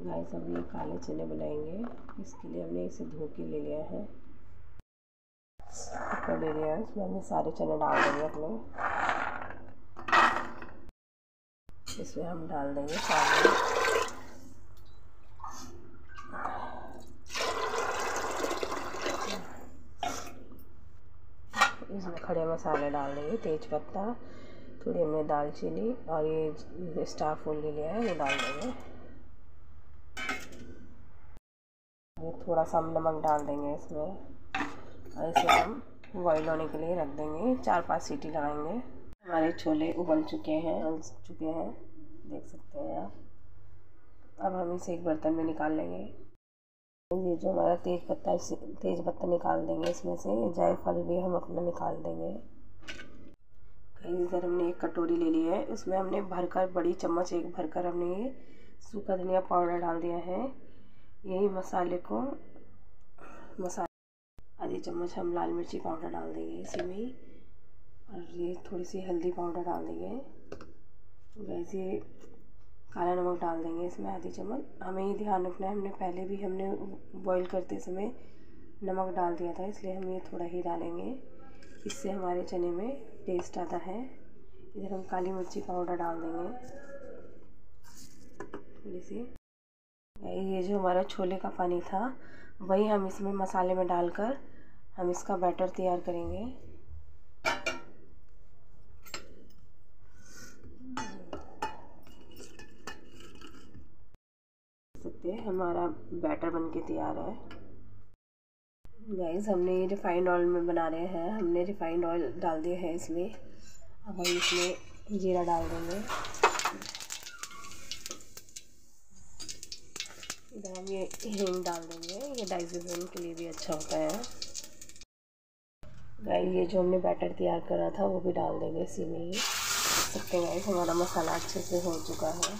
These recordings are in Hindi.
गाइस अब ये काले चने बनाएंगे। इसके लिए हमने इसे धो के ले लिया है, कुकर ले लिया है। इसमें हमने सारे चने डाल देंगे अपने। इसमें हम डाल देंगे चावल। इसमें खड़े मसाले डाल देंगे, तेज पत्ता, थोड़ी हमने दालचीनी और ये स्टार फूल ले लिया है, वो डाल देंगे। ये थोड़ा सा हम नमक डाल देंगे इसमें और इसे हम बॉईल होने के लिए रख देंगे। 4-5 सीटी लगाएंगे। हमारे छोले उबल चुके हैं, देख सकते हैं आप। अब हम इसे एक बर्तन में निकाल लेंगे। ये जो हमारा तेज पत्ता निकाल देंगे इसमें से। जायफल भी हम अपना निकाल देंगे। इधर हमने एक कटोरी ले ली है, इसमें हमने भरकर, बड़ी चम्मच एक भरकर हमने ये सूखा धनिया पाउडर डाल दिया है। यही आधी चम्मच हम लाल मिर्ची पाउडर डाल देंगे इसी में ही, और ये थोड़ी सी हल्दी पाउडर डाल देंगे। वैसे काला नमक डाल देंगे इसमें आधी चम्मच। हमें ये ध्यान रखना है, पहले भी हमने बॉईल करते समय नमक डाल दिया था, इसलिए हम ये थोड़ा ही डालेंगे। इससे हमारे चने में टेस्ट आता है। इधर हम काली मिर्ची पाउडर डाल देंगे थोड़ी सी। ये जो हमारा छोले का पानी था वही हम इसमें मसाले में डालकर हम इसका बैटर तैयार करेंगे। हमारा बैटर बनके तैयार है। गाइस हमने ये रिफाइंड ऑयल में बना रहे हैं, हमने रिफाइंड ऑयल डाल दिया है इसमें। अब हम इसमें जीरा डाल देंगे। इधर हम ये हींग डाल देंगे, ये डाइजेशन के लिए भी अच्छा होता है। गाइस ये जो हमने बैटर तैयार करा था वो भी डाल देंगे इसी में ही। सकते हैं गाइस हमारा मसाला अच्छे से हो चुका है।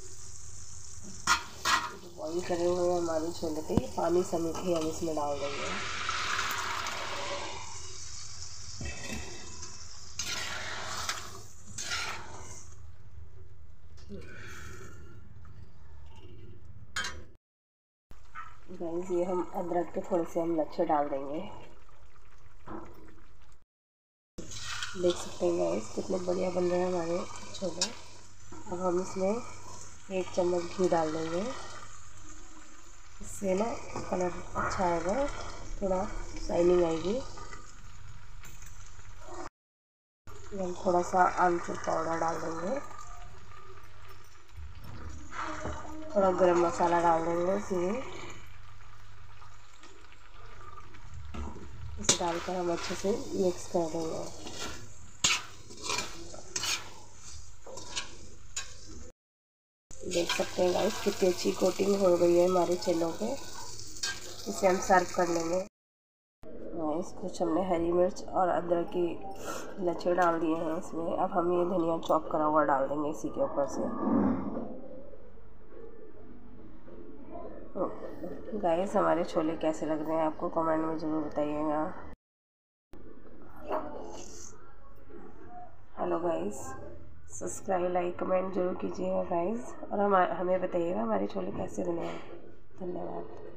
बॉईल करे हुए हमारे छोले थे, पानी समेत ही हम इसमें डाल देंगे। गाइस ये हम अदरक के थोड़े से हम लच्छे डाल देंगे। देख सकते हैं गाइस कितने बढ़िया बन रहे हैं हमारे छोले। अब हम इसमें 1 चम्मच घी डाल देंगे, इससे ना कलर अच्छा आएगा, थोड़ा शाइनिंग आएगी। हम थोड़ा सा आमचूर पाउडर डाल देंगे, थोड़ा गरम मसाला डाल देंगे इसमें। इसे डालकर हम अच्छे से मिक्स कर देंगे। देख सकते हैं गाइस कितनी अच्छी कोटिंग हो गई है हमारे छोलों पे। इसे हम सर्व कर लेंगे। गाइस कुछ हमने हरी मिर्च और अदरक की लच्छे डाल दिए हैं इसमें। अब हम ये धनिया चॉप करा हुआ डाल देंगे इसी के ऊपर से। गाइस हमारे छोले कैसे लग रहे हैं आपको कमेंट में ज़रूर बताइएगा। Hello guys, subscribe, like, comment जरूर कीजिएगा गाइस, और हमें बताइएगा हमारे छोले कैसे बने हैं। धन्यवाद।